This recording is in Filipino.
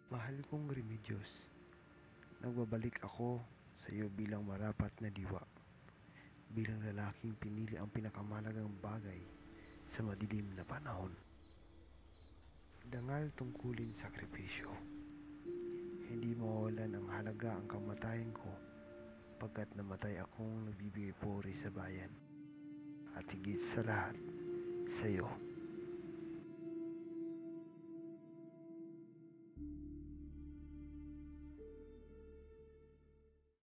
Mahal kong Remedios, nagbabalik ako sa iyo bilang marapat na diwa, bilang lalaking pinili ang pinakamalagang bagay sa madilim na panahon. Dangal tungkulin sakripisyo. Hindi mawawalan ang halaga ang kamatayan ko pagkat namatay akong nagbibigay puri sa bayan. At higit sa lahat, sa iyo.